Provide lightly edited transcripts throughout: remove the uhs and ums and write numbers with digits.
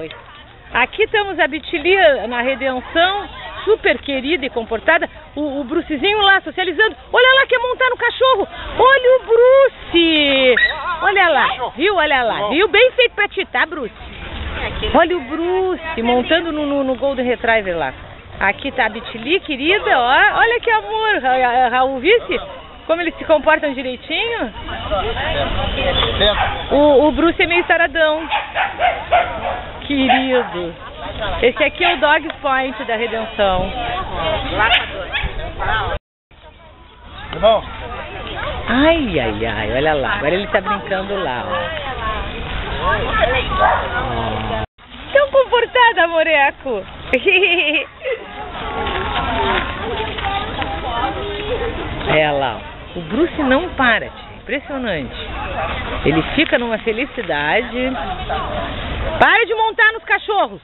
foi. Aqui estamos a Bitilia na Redenção, super querida e comportada. O Brucezinho lá socializando. Olha lá, quer montar no cachorro. Olha o Bruce. Olha lá, viu? Olha lá, viu? Bem feito pra ti, tá, Bruce? Olha o Bruce montando no Golden Retriever lá. Aqui tá a Bitilia, querida, ó. Olha que amor, Raul, vice? Como eles se comportam direitinho. O Bruce é meio taradão. Querido. Esse aqui é o Dog Point da Redenção. Irmão. Ai, ai, ai, olha lá. Agora ele tá brincando lá, ó. Tão comportada, moreco. É lá, ó. O Bruce não para, tia. Impressionante. Ele fica numa felicidade. Para de montar nos cachorros.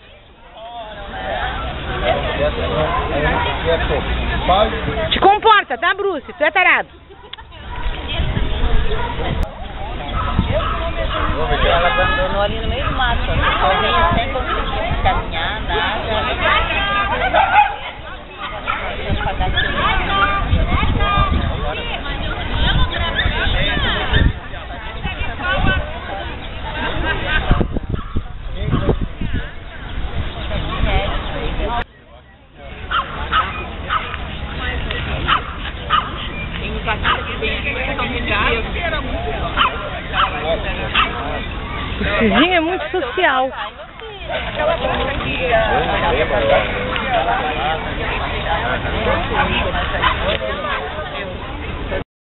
Te comporta, tá, Bruce? Tu é tarado. Ela abandonou ali no meio do mato, sozinha, sem conseguir caminhar, nada. O Cizinho é muito social.